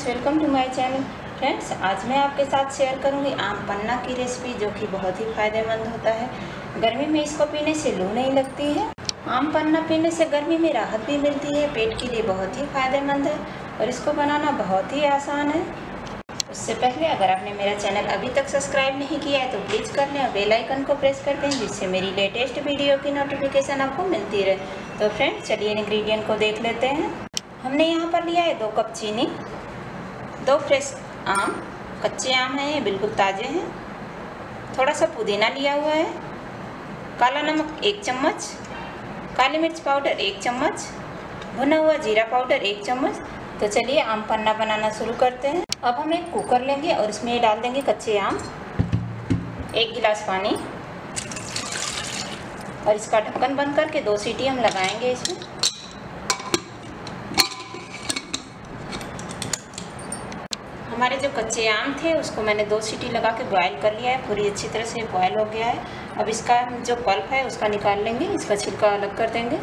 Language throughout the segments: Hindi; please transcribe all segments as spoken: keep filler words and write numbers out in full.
Friends, welcome to my channel. Friends, आज मैं आपके साथ शेयर करूंगी आम पन्ना की रेसिपी, जो कि बहुत ही फ़ायदेमंद होता है। गर्मी में इसको पीने से लू नहीं लगती है। आम पन्ना पीने से गर्मी में राहत भी मिलती है, पेट के लिए बहुत ही फ़ायदेमंद है और इसको बनाना बहुत ही आसान है। उससे पहले अगर आपने मेरा चैनल अभी तक सब्सक्राइब नहीं किया है तो प्लीज़ कर लें और बेल आइकन को प्रेस कर दें, जिससे मेरी लेटेस्ट वीडियो की नोटिफिकेशन आपको मिलती रहे। तो फ्रेंड्स, चलिए इंग्रेडिएंट को देख लेते हैं। हमने यहाँ पर लिया है दो कप चीनी, दो फ्रेश आम, कच्चे आम हैं, ये बिल्कुल ताज़े हैं। थोड़ा सा पुदीना लिया हुआ है, काला नमक एक चम्मच, काली मिर्च पाउडर एक चम्मच, भुना हुआ जीरा पाउडर एक चम्मच। तो चलिए आम पन्ना बनाना शुरू करते हैं। अब हम एक कुकर लेंगे और इसमें डाल देंगे कच्चे आम, एक गिलास पानी और इसका ढक्कन बंद करके दो सीटी हम लगाएंगे इसमें। हमारे जो कच्चे आम थे उसको मैंने दो सीटी लगा के बॉयल कर लिया है, पूरी अच्छी तरह से बॉयल हो गया है। अब इसका जो पल्प है उसका निकाल लेंगे, इसका छिलका अलग कर देंगे।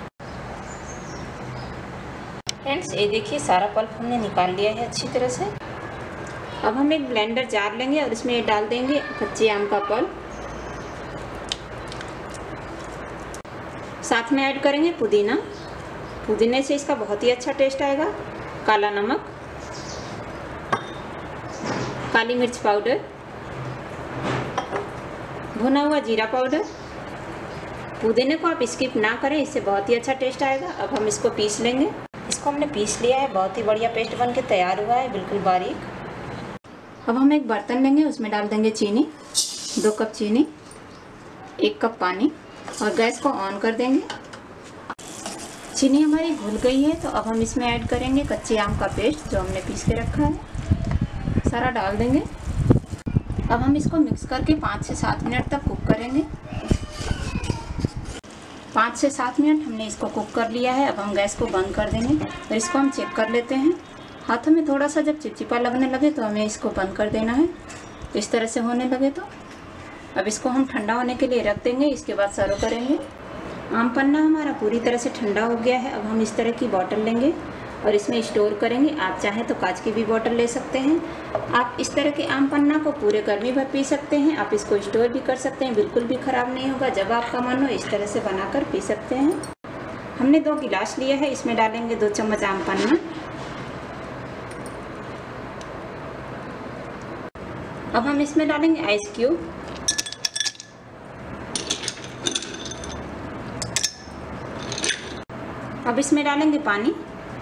फ्रेंड्स, ये देखिए सारा पल्प हमने निकाल लिया है अच्छी तरह से। अब हम एक ब्लेंडर जार लेंगे और इसमें डाल देंगे कच्चे आम का पल्प, साथ में ऐड करेंगे पुदीना। पुदीने से इसका बहुत ही अच्छा टेस्ट आएगा। काला नमक, काली मिर्च पाउडर, भुना हुआ जीरा पाउडर। पुदीने को आप स्किप ना करें, इससे बहुत ही अच्छा टेस्ट आएगा। अब हम इसको पीस लेंगे। इसको हमने पीस लिया है, बहुत ही बढ़िया पेस्ट बन के तैयार हुआ है, बिल्कुल बारीक। अब हम एक बर्तन लेंगे, उसमें डाल देंगे चीनी, दो कप चीनी, एक कप पानी और गैस को ऑन कर देंगे। चीनी हमारी घुल गई है, तो अब हम इसमें ऐड करेंगे कच्चे आम का पेस्ट जो हमने पीस के रखा है, सारा डाल देंगे। अब हम इसको मिक्स करके पाँच से सात मिनट तक कुक करेंगे। पाँच से सात मिनट हमने इसको कुक कर लिया है। अब हम गैस को बंद कर देंगे और इसको हम चेक कर लेते हैं। हाथों में थोड़ा सा जब चिपचिपा लगने लगे तो हमें इसको बंद कर देना है। तो इस तरह से होने लगे तो अब इसको हम ठंडा होने के लिए रख देंगे, इसके बाद सर्व करेंगे। आम पन्ना हमारा पूरी तरह से ठंडा हो गया है। अब हम इस तरह की बॉटल लेंगे और इसमें स्टोर करेंगे। आप चाहें तो कांच की भी बोतल ले सकते हैं। आप इस तरह के आम पन्ना को पूरे गर्मी भर पी सकते हैं। आप इसको स्टोर भी कर सकते हैं, बिल्कुल भी ख़राब नहीं होगा। जब आपका मन हो इस तरह से बनाकर पी सकते हैं। हमने दो गिलास लिया है, इसमें डालेंगे दो चम्मच आम पन्ना। अब हम इसमें डालेंगे आइस क्यूब, अब इसमें डालेंगे पानी।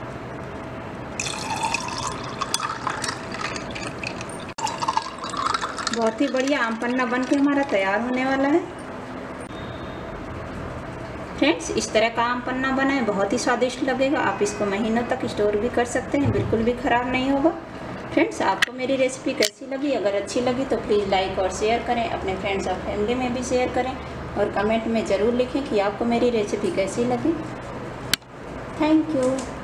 बहुत ही बढ़िया आम पन्ना बन के हमारा तैयार होने वाला है। फ्रेंड्स, इस तरह का आम पन्ना बनाएं, बहुत ही स्वादिष्ट लगेगा। आप इसको महीनों तक स्टोर भी कर सकते हैं, बिल्कुल भी ख़राब नहीं होगा। फ्रेंड्स, आपको मेरी रेसिपी कैसी लगी? अगर अच्छी लगी तो प्लीज़ लाइक और शेयर करें, अपने फ्रेंड्स और फैमिली में भी शेयर करें और कमेंट में ज़रूर लिखें कि आपको मेरी रेसिपी कैसी लगी। Thank you.